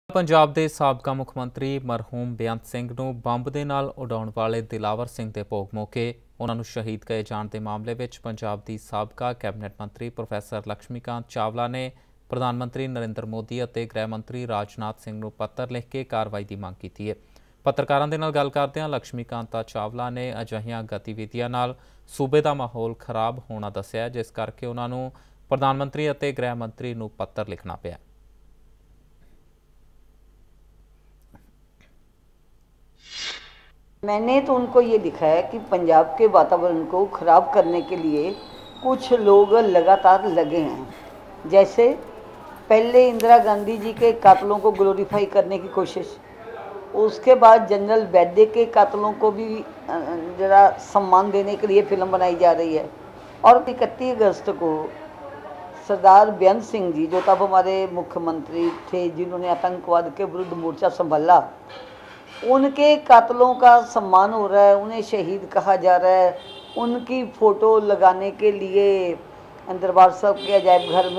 पंजाब के साबका मुख मंत्री मरहूम बेअंत सिंह नूं बंब दे नाल उड़ाउण वाले दिलावर सिंह के भोग मौके उन्होंने शहीद करे जाण के मामले में पंजाब की साबका कैबिनेट मंत्री प्रोफैसर लक्ष्मीकांत चावला ने प्रधानमंत्री नरेंद्र मोदी और गृह मंत्री राजनाथ सिंह नूं पत्र लिख के कार्रवाई की मांग की है। पत्रकारों के नाल गल करदिआं लक्ष्मीकांत चावला ने अजिहियां गतिविधियां नाल सूबे का माहौल खराब होना दस्सिआ, जिस करके उन्होंने प्रधानमंत्री और गृह मंत्री नूं पत्र लिखना पिया। मैंने तो उनको ये लिखा है कि पंजाब के वातावरण को ख़राब करने के लिए कुछ लोग लगातार लगे हैं। जैसे पहले इंदिरा गांधी जी के कातलों को ग्लोरीफाई करने की कोशिश, उसके बाद जनरल वैद्य के कातलों को भी ज़रा सम्मान देने के लिए फिल्म बनाई जा रही है। और 31 अगस्त को सरदार बेअंत सिंह जी, जो तब हमारे मुख्यमंत्री थे, जिन्होंने आतंकवाद के विरुद्ध मोर्चा संभाला, उनके कातलों का सम्मान हो रहा है, उन्हें शहीद कहा जा रहा है। उनकी फ़ोटो लगाने के लिए दरबार साहब के अजायब घर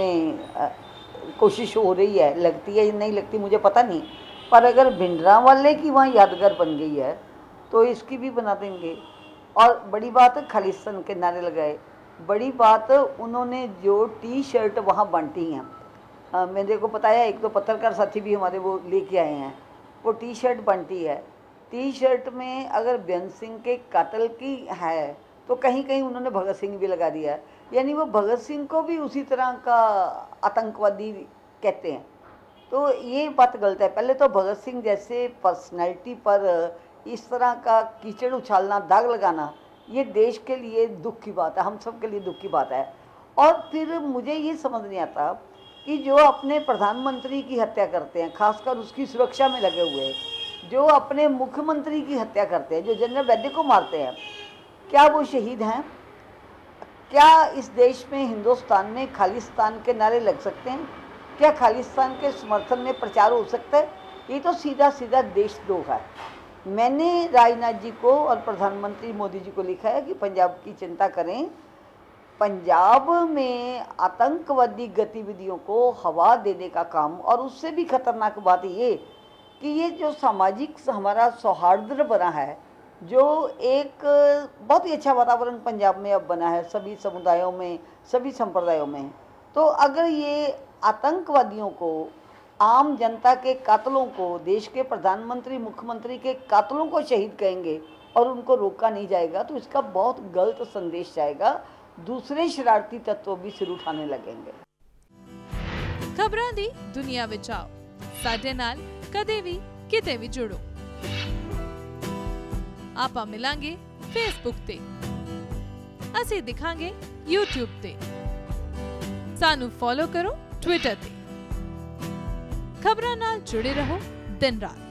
में कोशिश हो रही है। लगती है नहीं लगती मुझे पता नहीं, पर अगर भिंडरांवाले की वहाँ यादगार बन गई है तो इसकी भी बना देंगे। और बड़ी बात खालिस्तान के नारे लगाए। बड़ी बात उन्होंने जो टी शर्ट वहाँ बांटी हैं, मेरे को पता है, एक तो पत्रकार साथी भी हमारे वो लेके आए हैं, वो टी शर्ट बनती है। टी शर्ट में अगर बेअंत सिंह के कातल की है तो कहीं कहीं उन्होंने भगत सिंह भी लगा दिया है, यानी वो भगत सिंह को भी उसी तरह का आतंकवादी कहते हैं। तो ये बात गलत है। पहले तो भगत सिंह जैसे पर्सनैलिटी पर इस तरह का कीचड़ उछालना, दाग लगाना, ये देश के लिए दुख की बात है, हम सब के लिए दुख की बात है। और फिर मुझे ये समझ नहीं आता कि जो अपने प्रधानमंत्री की हत्या करते हैं, खासकर उसकी सुरक्षा में लगे हुए, जो अपने मुख्यमंत्री की हत्या करते हैं, जो जनरल वैद्य को मारते हैं, क्या वो शहीद हैं? क्या इस देश में, हिंदुस्तान में खालिस्तान के नारे लग सकते हैं? क्या खालिस्तान के समर्थन में प्रचार हो सकता है? ये तो सीधा सीधा देशद्रोह है। मैंने राजनाथ जी को और प्रधानमंत्री मोदी जी को लिखा है कि पंजाब की चिंता करें। पंजाब में आतंकवादी गतिविधियों को हवा देने का काम, और उससे भी खतरनाक बात ये कि ये जो सामाजिक हमारा सौहार्द बना है, जो एक बहुत ही अच्छा वातावरण पंजाब में अब बना है, सभी समुदायों में, सभी संप्रदायों में, तो अगर ये आतंकवादियों को, आम जनता के कातलों को, देश के प्रधानमंत्री मुख्यमंत्री के कातलों को शहीद कहेंगे और उनको रोका नहीं जाएगा तो इसका बहुत गलत संदेश जाएगा। दूसरे शरारती तत्व भी सिर उठाने लगेंगे। खबरां दी दुनिया विच आओ, साडे नाल कदे भी किते भी जुड़ो। आपां मिलांगे फेसबुक ते, असीं दिखांगे यूट्यूब ते, सानू फॉलो करो ट्विटर ते। खबरां नाल जुड़े रहो दिन रात।